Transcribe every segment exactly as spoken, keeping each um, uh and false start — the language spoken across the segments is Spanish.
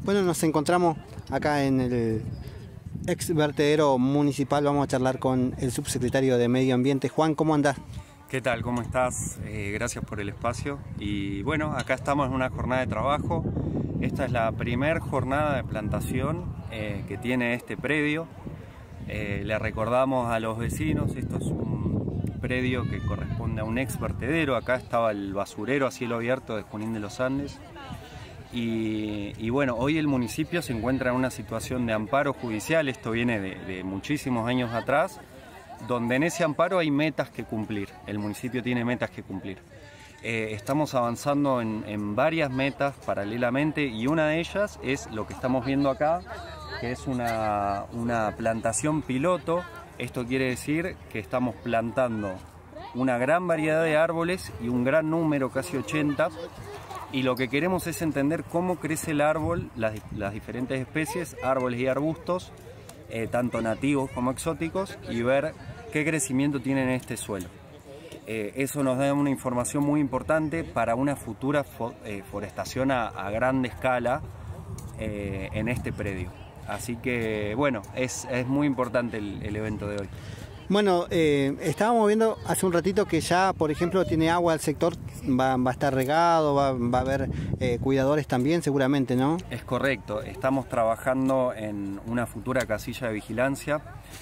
Bueno, nos encontramos acá en el ex vertedero municipal. Vamos a charlar con el subsecretario de Medio Ambiente. Juan, ¿cómo andás? ¿Qué tal? ¿Cómo estás? Eh, gracias por el espacio. Y bueno, acá estamos en una jornada de trabajo. Esta es la primera jornada de plantación eh, que tiene este predio. Eh, le recordamos a los vecinos, esto es un predio que corresponde a un ex vertedero. Acá estaba el basurero a cielo abierto de Junín de los Andes. Y, y bueno, hoy el municipio se encuentra en una situación de amparo judicial. Esto viene de, de muchísimos años atrás, donde en ese amparo hay metas que cumplir. El municipio tiene metas que cumplir. Eh, estamos avanzando en, en varias metas paralelamente, y una de ellas es lo que estamos viendo acá, que es una, una plantación piloto. Esto quiere decir que estamos plantando una gran variedad de árboles y un gran número, casi ochenta, y lo que queremos es entender cómo crece el árbol, las, las diferentes especies, árboles y arbustos, eh, tanto nativos como exóticos, y ver qué crecimiento tienen en este suelo. Eh, eso nos da una información muy importante para una futura fo eh, forestación a, a grande escala eh, en este predio. Así que bueno, es, es muy importante el, el evento de hoy. Bueno, eh, estábamos viendo hace un ratito que ya, por ejemplo, tiene agua el sector, va, va a estar regado, va, va a haber eh, cuidadores también seguramente, ¿no? Es correcto, estamos trabajando en una futura casilla de vigilancia.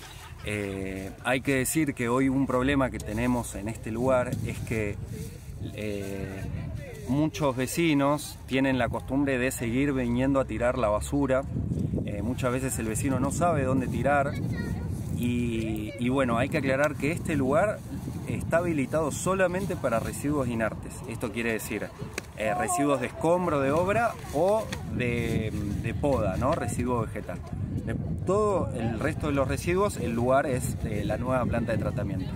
Eh, hay que decir que hoy un problema que tenemos en este lugar es que eh, muchos vecinos tienen la costumbre de seguir viniendo a tirar la basura. Eh, muchas veces el vecino no sabe dónde tirar. Y, y bueno, hay que aclarar que este lugar está habilitado solamente para residuos inertes. Esto quiere decir eh, residuos de escombro de obra o de, de poda, ¿no? Residuo vegetal. De todo el resto de los residuos, el lugar es eh, la nueva planta de tratamiento.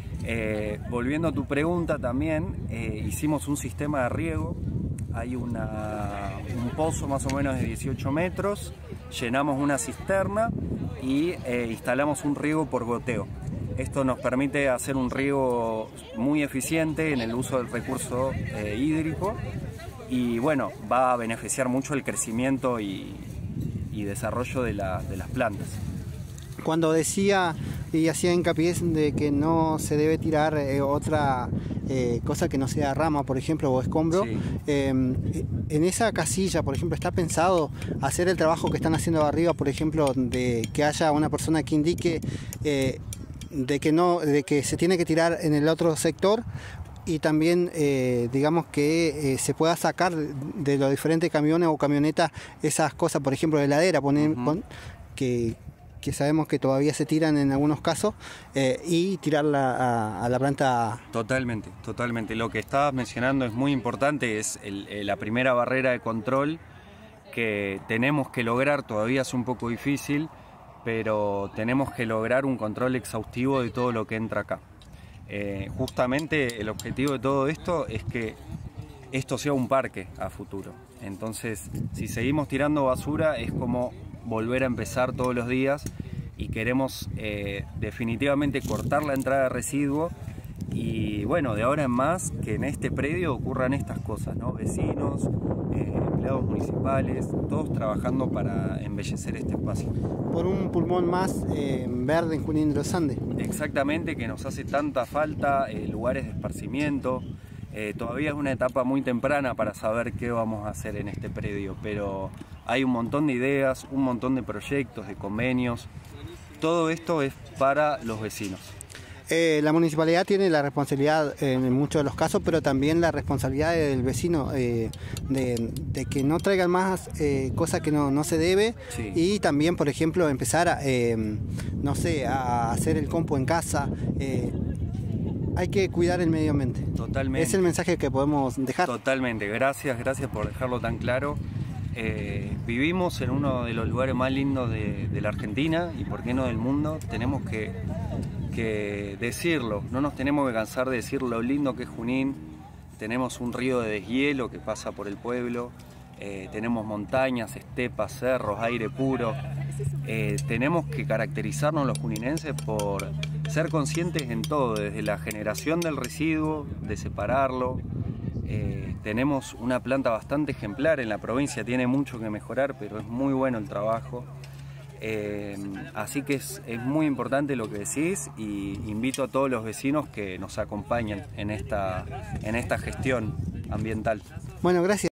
Eh, volviendo a tu pregunta también, eh, hicimos un sistema de riego. Hay una, un pozo más o menos de dieciocho metros, llenamos una cisterna y eh, instalamos un riego por goteo. Esto nos permite hacer un riego muy eficiente en el uso del recurso eh, hídrico, y bueno, va a beneficiar mucho el crecimiento y, y desarrollo de, la, de las plantas. Cuando decía y hacía hincapié de que no se debe tirar eh, otra eh, cosa que no sea rama, por ejemplo, o escombro, sí. eh, en esa casilla, por ejemplo, ¿está pensado hacer el trabajo que están haciendo arriba, por ejemplo, de que haya una persona que indique eh, de que no, de que se tiene que tirar en el otro sector, y también eh, digamos que eh, se pueda sacar de los diferentes camiones o camionetas esas cosas, por ejemplo, de heladera, poner, uh-huh. pon, que que sabemos que todavía se tiran en algunos casos, eh, y tirarla a, a la planta? Totalmente, totalmente. Lo que estabas mencionando es muy importante, es el, el, la primera barrera de control que tenemos que lograr. Todavía es un poco difícil, pero tenemos que lograr un control exhaustivo de todo lo que entra acá. Eh, justamente el objetivo de todo esto es que esto sea un parque a futuro. Entonces, si seguimos tirando basura, es como volver a empezar todos los días, y queremos eh, definitivamente cortar la entrada de residuo. Y bueno, de ahora en más, que en este predio ocurran estas cosas, ¿no? Vecinos, eh, empleados municipales, todos trabajando para embellecer este espacio. Por un pulmón más eh, verde en Junín de los Andes. Exactamente, que nos hace tanta falta, eh, lugares de esparcimiento. Eh, todavía es una etapa muy temprana para saber qué vamos a hacer en este predio, pero hay un montón de ideas, un montón de proyectos, de convenios. Todo esto es para los vecinos. Eh, la municipalidad tiene la responsabilidad en muchos de los casos, pero también la responsabilidad del vecino eh, de, de que no traigan más eh, cosas que no, no se debe, sí. Y también, por ejemplo, empezar a, eh, no sé, a hacer el compo en casa. Eh, hay que cuidar el medio ambiente. Totalmente. Es el mensaje que podemos dejar. Totalmente. Gracias, gracias por dejarlo tan claro. Eh, vivimos en uno de los lugares más lindos de, de la Argentina, y por qué no del mundo. Tenemos que, que decirlo, no nos tenemos que cansar de decir lo lindo que es Junín. Tenemos un río de deshielo que pasa por el pueblo, eh, tenemos montañas, estepas, cerros, aire puro. Eh, tenemos que caracterizarnos los juninenses por ser conscientes en todo, desde la generación del residuo, de separarlo, Eh, tenemos una planta bastante ejemplar en la provincia, tiene mucho que mejorar, pero es muy bueno el trabajo. Eh, así que es, es muy importante lo que decís, y invito a todos los vecinos que nos acompañen en esta, en esta gestión ambiental. Bueno, gracias.